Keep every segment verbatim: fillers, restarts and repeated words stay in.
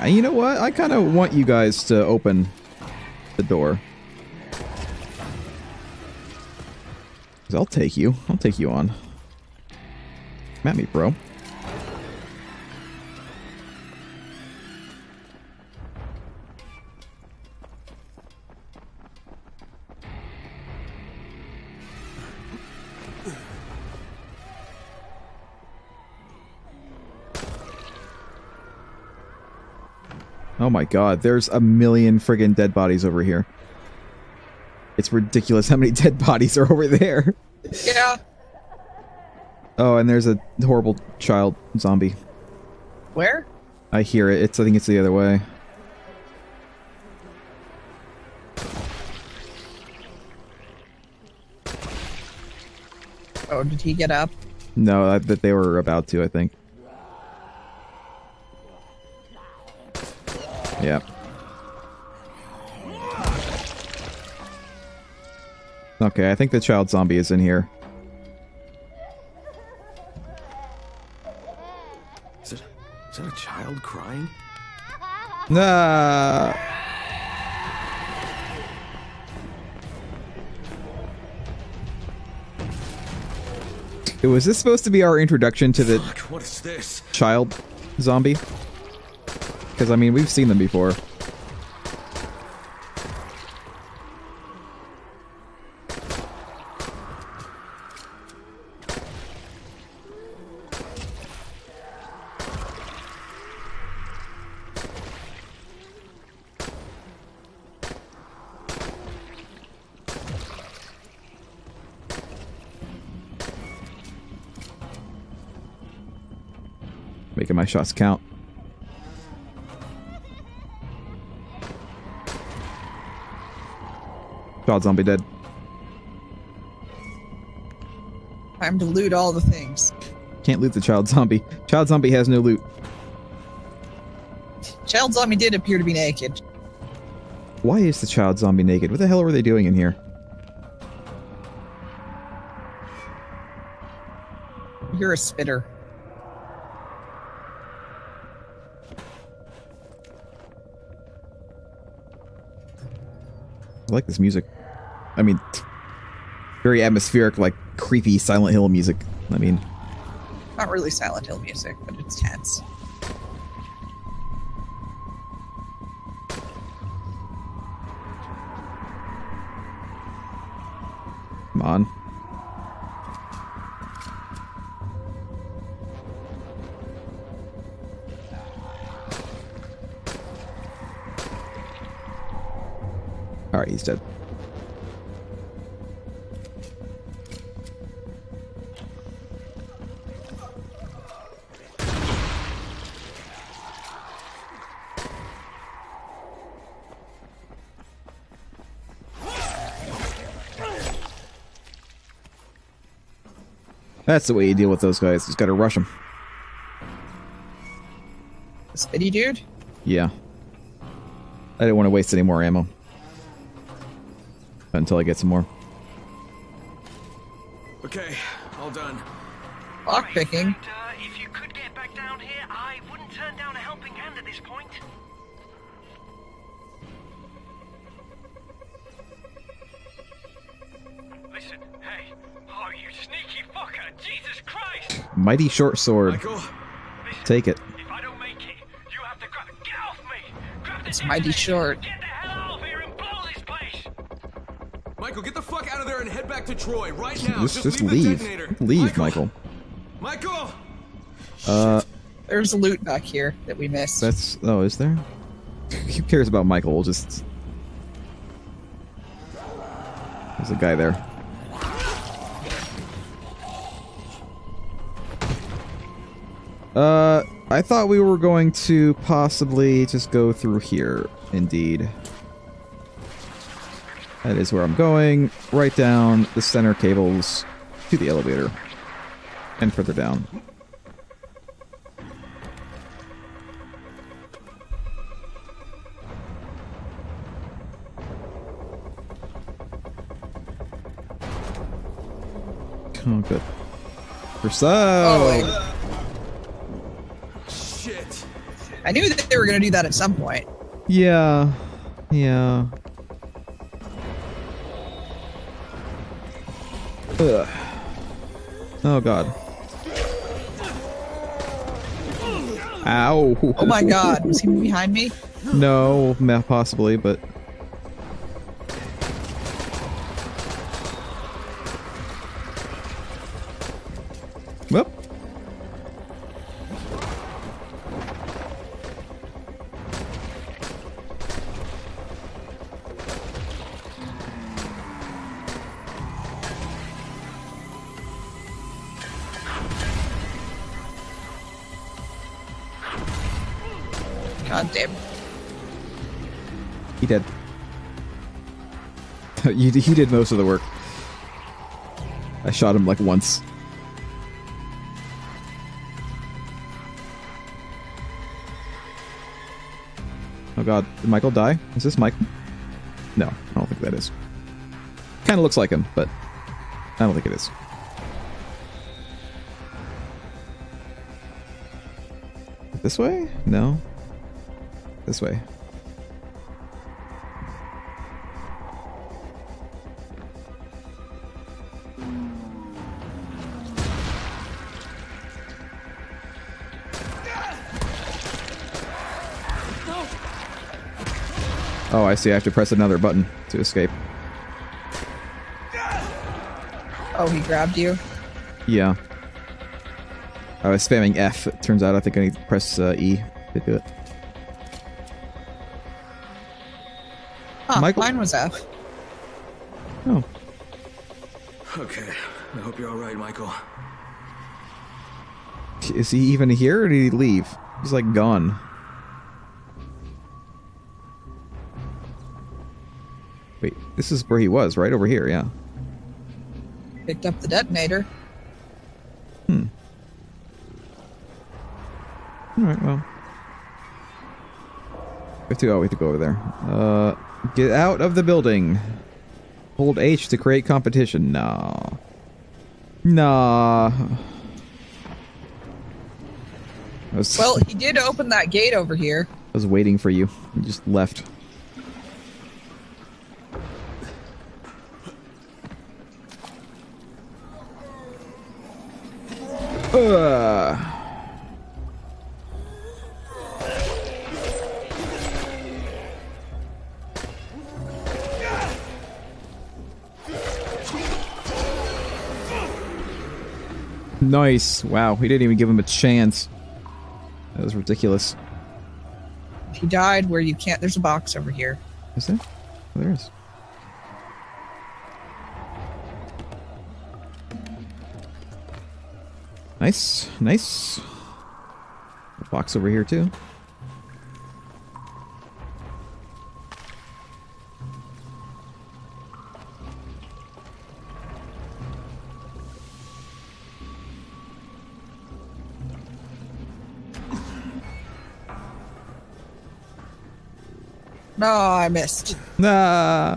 Uh, you know what? I kind of want you guys to open the door. 'Cause I'll take you. I'll take you on. Come at me, bro. Oh my god, there's a million friggin' dead bodies over here. It's ridiculous how many dead bodies are over there. Yeah. Oh, and there's a horrible child zombie. Where? I hear it. It's I think it's the other way. Oh, did he get up? No, I, that they were about to, I think. Yeah. Okay, I think the child zombie is in here. Is it, is that a child crying? Nah. Was this supposed to be our introduction to the Fuck, what is this? child zombie? Because, I mean, we've seen them before. Making my shots count. Child zombie dead. Time to loot all the things. Can't loot the child zombie. Child zombie has no loot. Child zombie did appear to be naked. Why is the child zombie naked? What the hell were they doing in here? You're a spitter. I like this music. I mean, very atmospheric, like creepy Silent Hill music. I mean, Not really Silent Hill music, but it's tense. come on. Alright, he's dead. That's the way you deal with those guys. Just gotta rush them. The spitty dude? Yeah. I didn't want to waste any more ammo. Until I get some more. Okay, all done. Lockpicking. Uh, if you could get back down here, I wouldn't turn down a helping hand at this point. Listen, hey. Oh, you sneaky fucker. Jesus Christ. Mighty short sword. Michael? Listen, Take it. if I don't make it, you have to grab Get off me! Grab the It's mighty detonator. short. Get the hell out of here and blow this place! Michael, get the fuck out of there and head back to Troy right now. Just, just leave. leave. The detonator. Leave, Michael. Michael! Uh, There's a loot back here that we missed. that's... Oh, is there? Who cares about Michael? We'll just... There's a guy there. Uh, I thought we were going to possibly just go through here. Indeed. That is where I'm going. Right down the center cables to the elevator. And further down. Oh, good. For so. Oh, wait. Shit. I knew that they were going to do that at some point. Yeah. Yeah. Ugh. Oh god. Ow. Oh my god, was he behind me? No, possibly, but... Whoop. God damn. He did. you, he did most of the work. I shot him like once. Oh god, did Michael die? Is this Michael? No, I don't think that is. Kind of looks like him, but I don't think it is. This way? No. This way. Oh, I see. I have to press another button to escape. Oh, he grabbed you? Yeah. I was spamming F. It turns out I think I need to press uh, E to do it. Huh, Michael? mine was F. Oh. Okay, I hope you're alright, Michael. Is he even here or did he leave? He's like gone. Wait, this is where he was, right? Over here, yeah. Picked up the detonator. Hmm. Alright, well. We have to go, we have to go over there. Uh, get out of the building. Hold H to create competition. Nah. Nah. I was, Well, he did open that gate over here. I was waiting for you. You just left. Ugh. Nice. Wow, we didn't even give him a chance. That was ridiculous. He died where you can't. There's a box over here. Is there? Oh, there is. Nice, nice. A box over here too. No, I missed. Nah.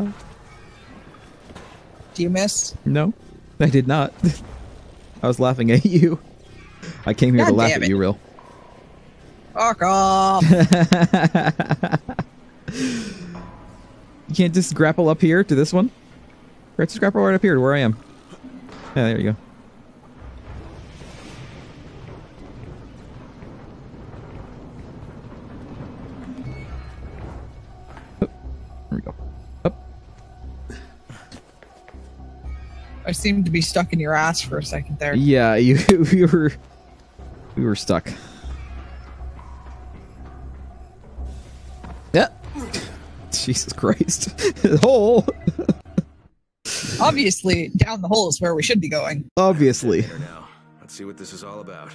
Do you miss? No, I did not. I was laughing at you. I came here God to laugh damn at it. you, real. Fuck off. You can't just grapple up here to this one? Right, just grapple right up here to where I am. Yeah, there you go. Oh, there we go. Up. I seemed to be stuck in your ass for a second there. Yeah, you we were we were stuck. Yeah. Jesus Christ. Hole. Obviously, down the hole is where we should be going. Obviously. Here now. Let's see what this is all about.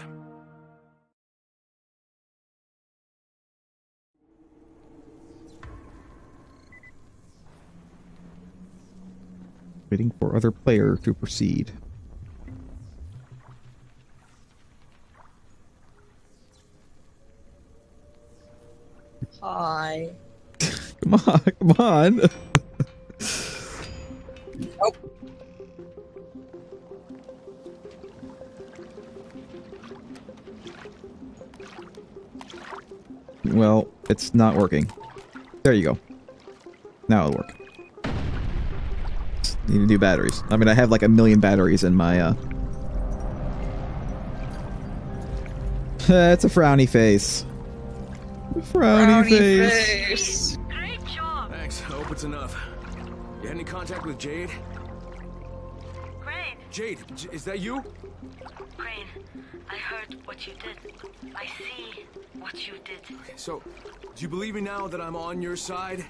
Waiting for other player to proceed. Hi. Come on, come on. Oh. Well, it's not working. There you go. Now it'll work. Need to do batteries. I mean, I have like a million batteries in my, uh... That's a frowny face. Frowny, Frowny face. face. Great job. Thanks. I hope it's enough. You had any contact with Jade? Crane, Jade, J is that you? Crane, I heard what you did. I see what you did. Okay, so, do you believe me now that I'm on your side?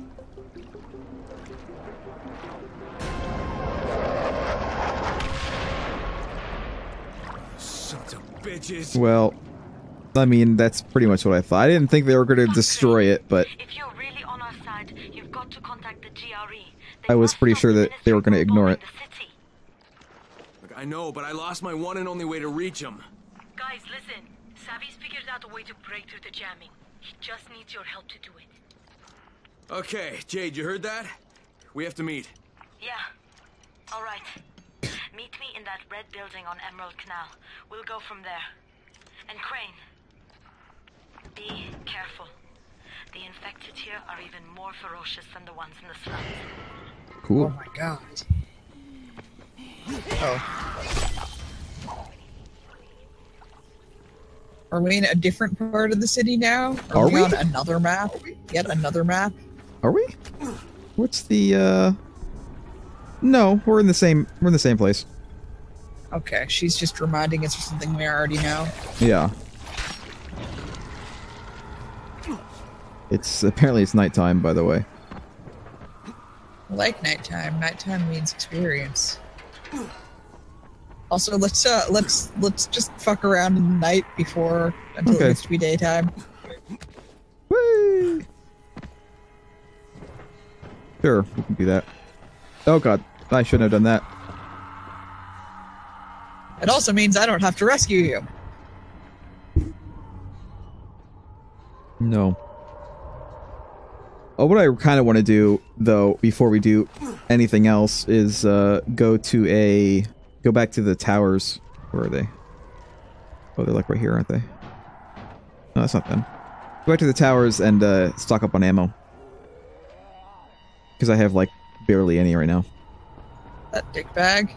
Sons of bitches. Well, I mean, that's pretty much what I thought. I didn't think they were going to destroy it, but If you're really on our side, you've got to contact the G R E. I was pretty sure that they were going to ignore it. Look, I know, but I lost my one and only way to reach him. Guys, listen. Savvy's figured out a way to break through the jamming. He just needs your help to do it. Okay, Jade, you heard that? We have to meet. Yeah. All right. Meet me in that red building on Emerald Canal. We'll go from there. And Crane, be careful. The infected here are even more ferocious than the ones in the slums. Cool. Oh my god. Oh. Are we in a different part of the city now? Are, Are we, we? on another map? Yet another map? Are we? What's the, uh... No, we're in the same, we're in the same place. Okay, she's just reminding us of something we already know. Yeah. It's, apparently it's nighttime, by the way. I like nighttime. Nighttime means experience. Also, let's uh, let's let's just fuck around in the night before until Okay. it gets to be daytime. Whee! Sure, we can do that. Oh god, I shouldn't have done that. It also means I don't have to rescue you. No. Oh, what I kind of want to do, though, before we do anything else, is uh, go to a... Go back to the towers. Where are they? Oh, they're like right here, aren't they? No, that's not them. Go back to the towers and uh, stock up on ammo. Because I have, like, barely any right now. That dick bag.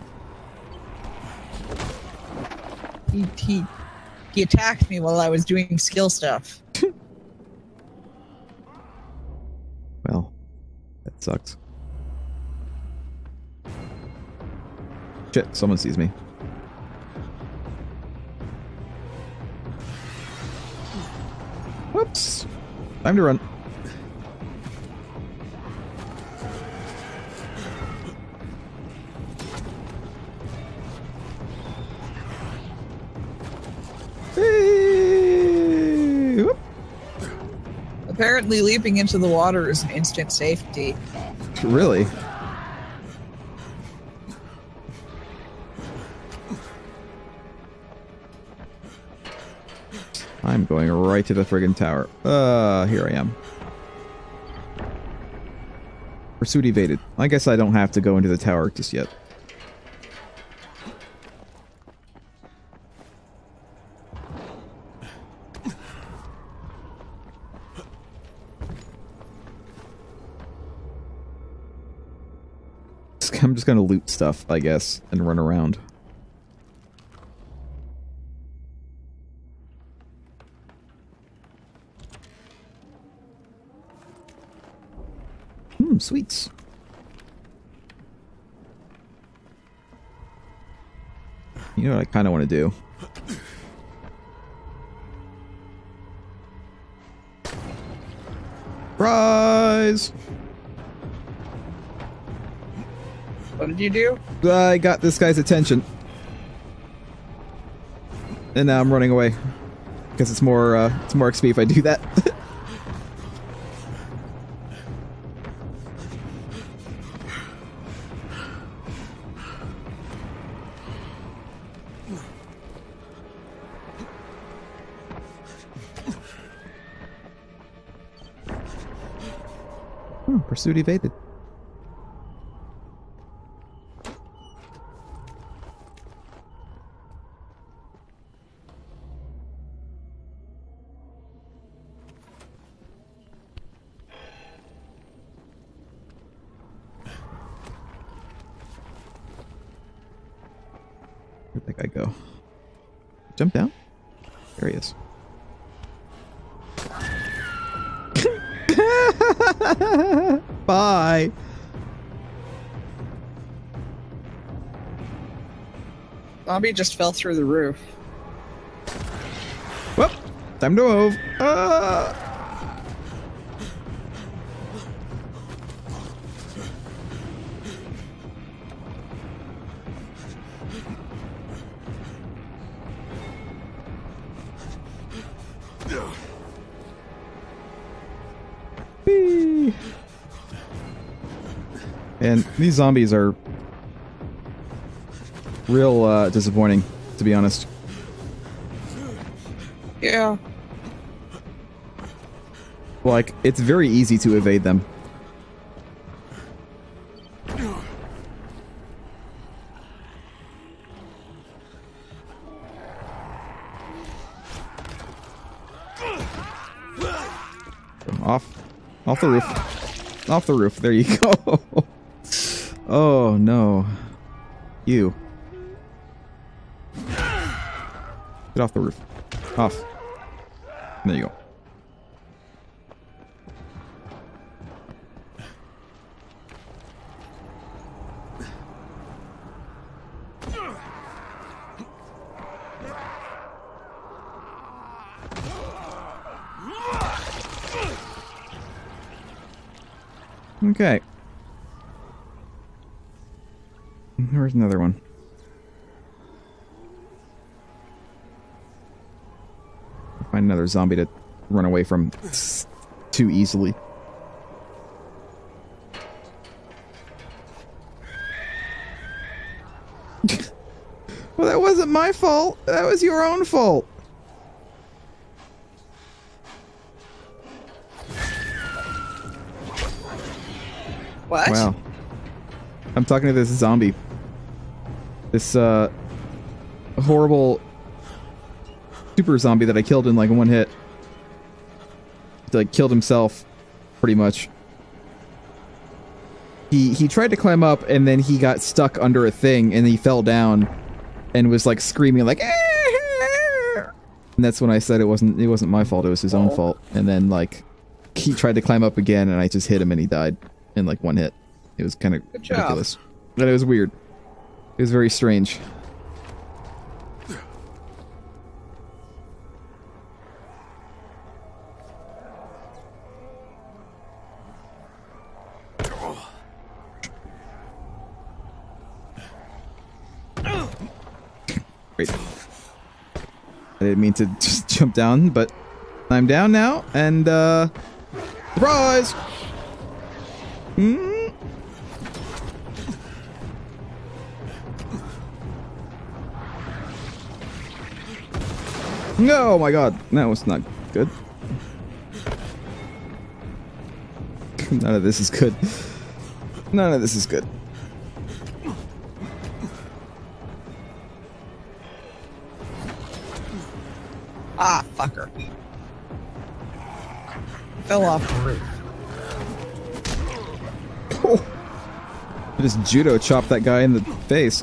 He, he, he attacked me while I was doing skill stuff. Well, that sucks. Shit, someone sees me. Whoops. Time to run. Hey! Whoop. Apparently, leaping into the water is an instant safety. Really? I'm going right to the friggin' tower. Uh, here I am. Pursuit evaded. I guess I don't have to go into the tower just yet. I'm just gonna loot stuff, I guess, and run around. Hmm, sweets. You know what I kind of want to do? Surprise! What did you do? I got this guy's attention. And now I'm running away. Because it's more, uh, it's more X P if I do that. Hmm, pursuit evaded. Where'd that guy go? Jump down? There he is. Bye. Zombie just fell through the roof. Well, time to move. Ah! Whee! And these zombies are real uh, disappointing, to be honest. Yeah. Like, it's very easy to evade them. Off. Off the roof. Off the roof. There you go. Oh, no. You. Get off the roof. Off. There you go. Okay. Where's another one? Find another zombie to run away from too easily. Well, that wasn't my fault. That was your own fault. What? Wow. I'm talking to this zombie. This, uh, horrible super zombie that I killed in, like, one hit. Like, killed himself, pretty much. He, he tried to climb up, and then he got stuck under a thing, and he fell down, and was, like, screaming, like, Aah! And that's when I said it wasn't, it wasn't my fault, it was his own fault. And then, like, he tried to climb up again, and I just hit him, and he died. In like one hit. It was kind of ridiculous. But it was weird. It was very strange. Great. I didn't mean to just jump down, but I'm down now, and uh surprise! Hmm? No, oh my god, that was not good. None of this is good. None of this is good. Ah, fucker. Fell off the roof. Oh. I just judo chopped that guy in the face.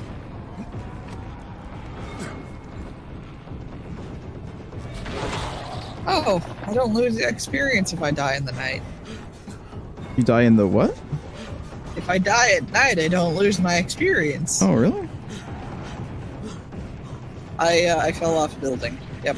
Oh, I don't lose the experience if I die in the night. You die in the what? If I die at night, I don't lose my experience. Oh, really? I uh, I fell off a building. Yep.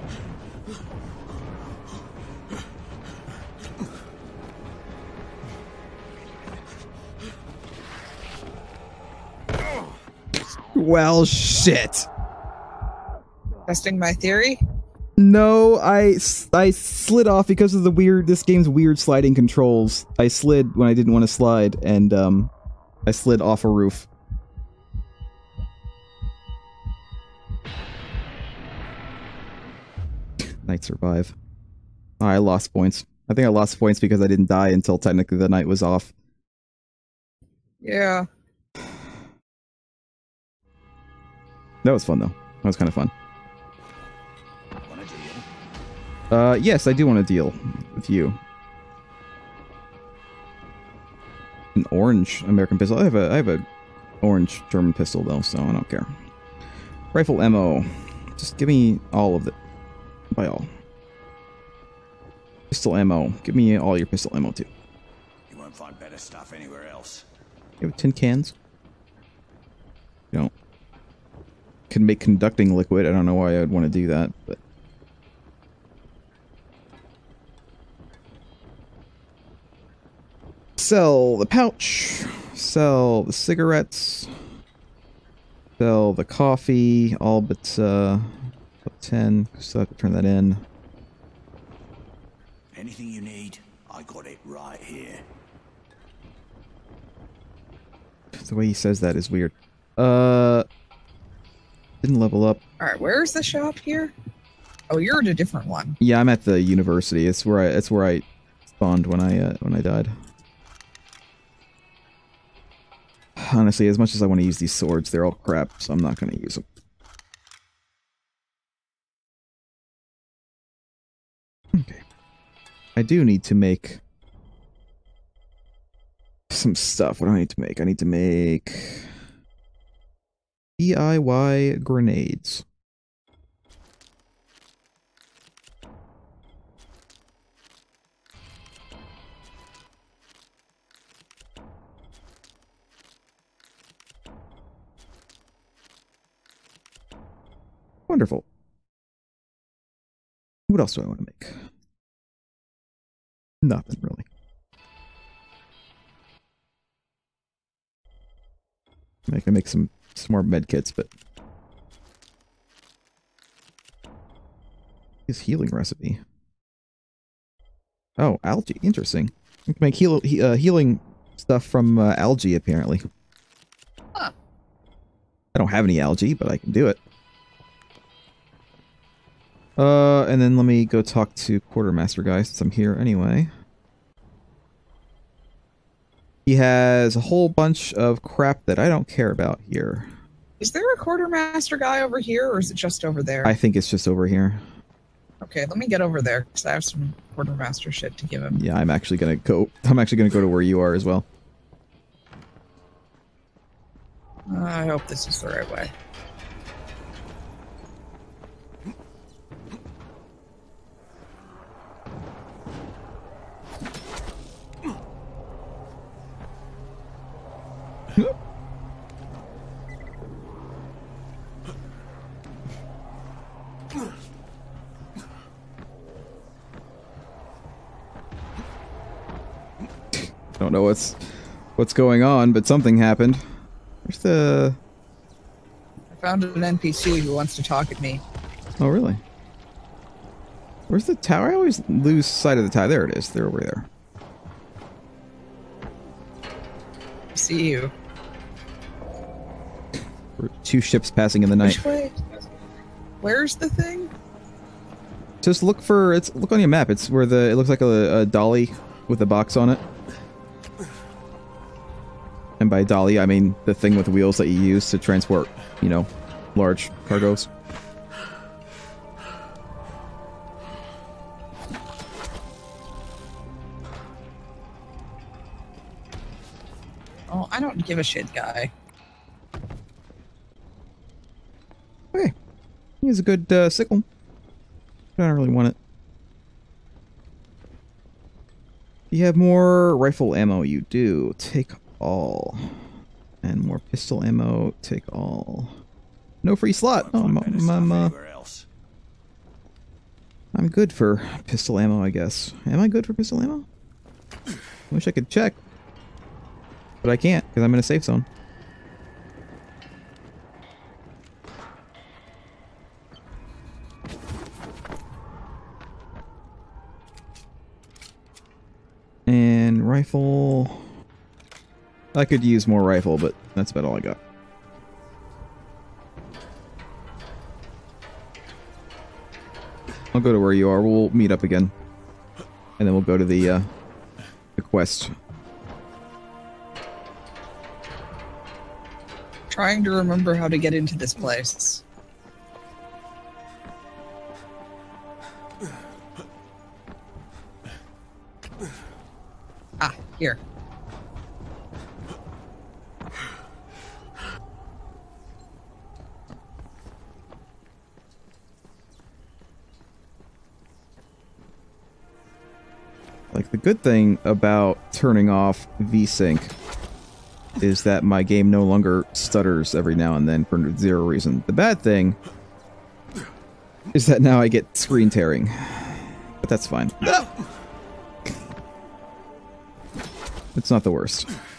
Well, shit. Testing my theory? No, I, I slid off because of the weird, this game's weird sliding controls. I slid when I didn't want to slide, and, um, I slid off a roof. Night survive. Oh, I lost points. I think I lost points because I didn't die until technically the night was off. Yeah. That was fun, though. That was kind of fun. Uh, yes, I do want to deal with you. An orange American pistol. I have a I have a orange German pistol though, so I don't care. Rifle ammo. Just give me all of it. By all. Pistol ammo. Give me all your pistol ammo too. You won't find better stuff anywhere else. You have tin cans? You know. Can make conducting liquid. I don't know why I would want to do that, but. Sell the pouch. Sell the cigarettes. Sell the coffee. All but, uh, but ten. Still have to turn that in. Anything you need, I got it right here. The way he says that is weird. Uh, didn't level up. All right, where's the shop here? Oh, you're at a different one. Yeah, I'm at the university. It's where I. It's where I spawned when I uh, when I died. Honestly, as much as I want to use these swords, they're all crap, so I'm not going to use them. Okay. I do need to make some stuff. What do I need to make? I need to make D I Y grenades. Wonderful. What else do I want to make? Nothing, really. I can make some, some more med kits, but... His healing recipe. Oh, algae. Interesting. I can make heal, he, uh, healing stuff from uh, algae, apparently. Huh. I don't have any algae, but I can do it. Uh, and then let me go talk to Quartermaster guy since I'm here anyway. He has a whole bunch of crap that I don't care about here. Is there a quartermaster guy over here, or is it just over there? I think it's just over here. Okay, let me get over there, because I have some quartermaster shit to give him. Yeah, I'm actually gonna go... I'm actually gonna go to where you are as well. Uh, I hope this is the right way. Don't know what's what's going on, but something happened. Where's the... I found an N P C who wants to talk at me. Oh, really? Where's the tower? I always lose sight of the tower. There it is. They're over there. I see you. Two ships passing in the night. Which way? Where's the thing? Just look for... It's look on your map. It's where the... It looks like a, a dolly with a box on it. And by dolly, I mean the thing with wheels that you use to transport, you know, large cargoes. Oh, I don't give a shit, guy. Okay. He has a good uh, sickle. I don't really want it. You have more rifle ammo. You do. Take all. And more pistol ammo. Take all. No free slot. Oh, I'm, I'm, I'm, uh, I'm good for pistol ammo, I guess. Am I good for pistol ammo? I wish I could check. But I can't, because I'm in a safe zone. And rifle... I could use more rifle, but that's about all I got. I'll go to where you are. We'll meet up again. And then we'll go to the, uh, the quest. Trying to remember how to get into this place. Ah, here. Like, the good thing about turning off VSync is that my game no longer stutters every now and then for zero reason. The bad thing is that now I get screen tearing. But that's fine. It's not the worst.